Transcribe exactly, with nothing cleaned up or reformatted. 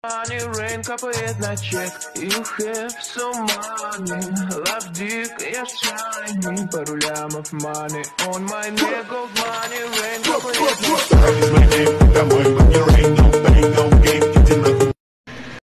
Money rain капает на чек. You have so money. Love dick, я shiny. Пару лямов money on my neck. Gold money rain капает на чек.